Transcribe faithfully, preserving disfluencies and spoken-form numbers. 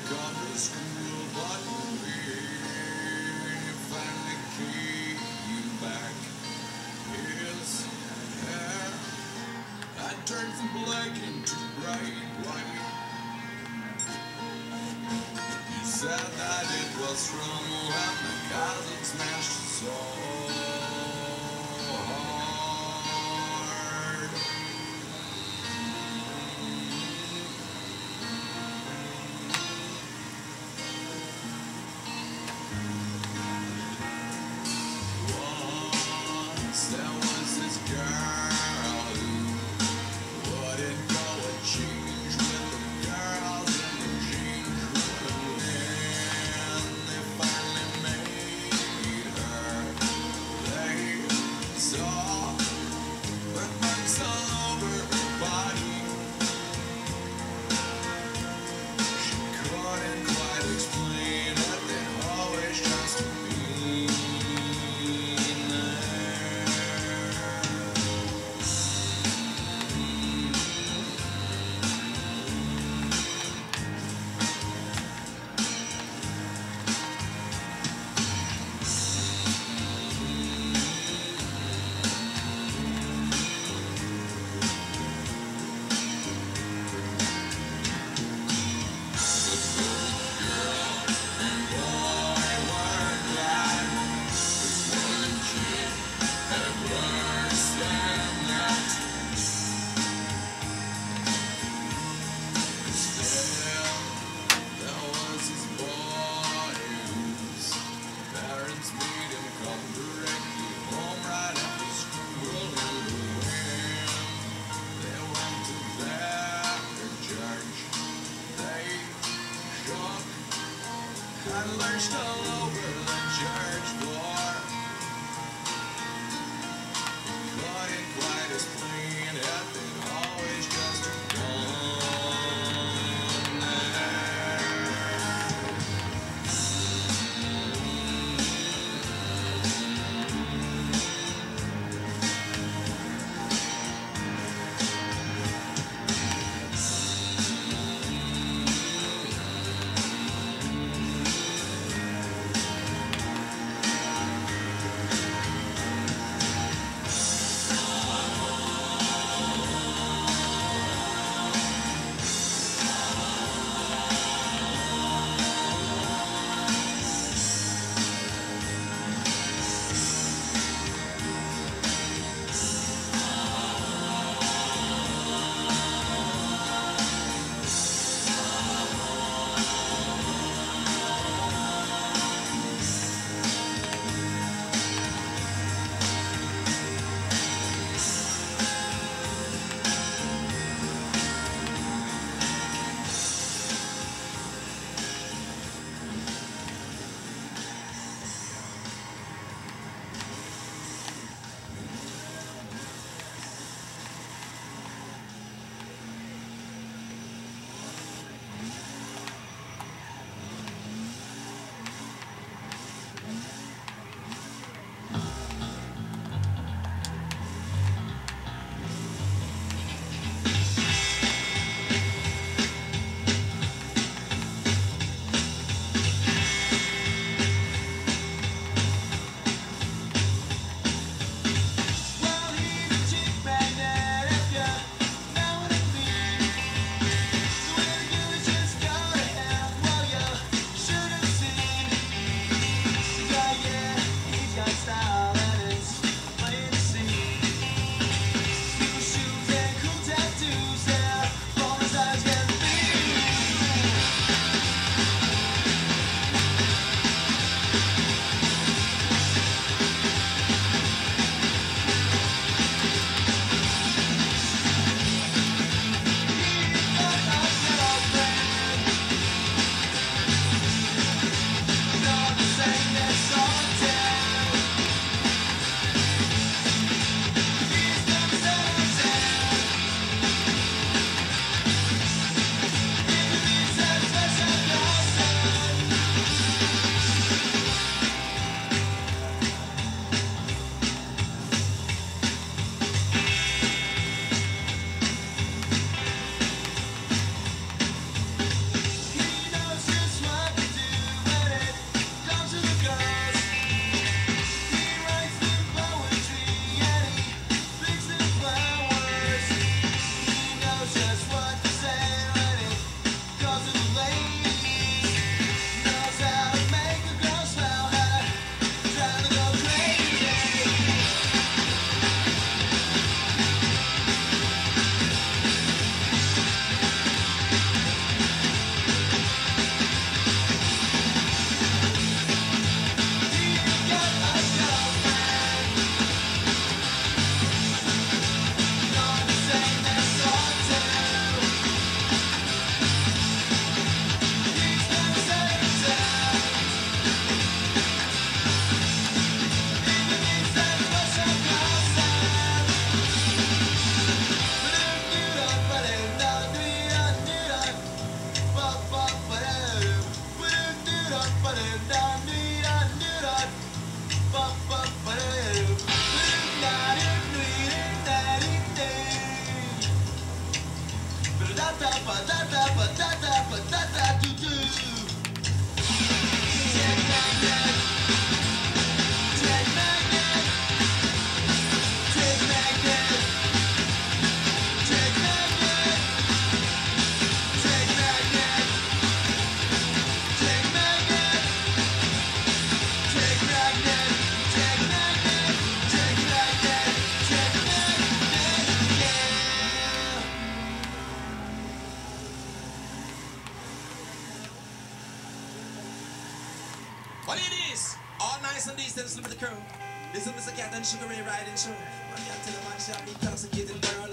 gone to school, but we finally came back. His hair had turned from black into bright white. He said that it was from when the cousin smashed so hard. Once there was this girl who wouldn't go and change with the girls in the jean crew. And they finally made her. They saw the marks all over her body. She couldn't quite explain it. They always just been there. I lurched all over the church floor. Couldn't quite explain it. They'd always just gone there. Well, ladies, all nice and decent, with the crew. This is Mister Cat and Sugar Ray riding show. I got to the man shop, intoxicated girl.